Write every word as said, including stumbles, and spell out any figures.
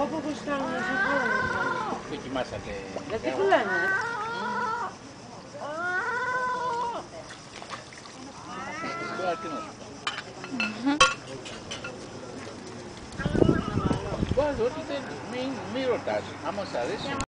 Από πώς κάνουν σε χώρο. Δοκιμάσατε. Γιατί πουλάνε. Τώρα τι να σου πω. Βάζω ό,τι θέλεις. Μην ρωτάς. Άμα σ' αρέσει.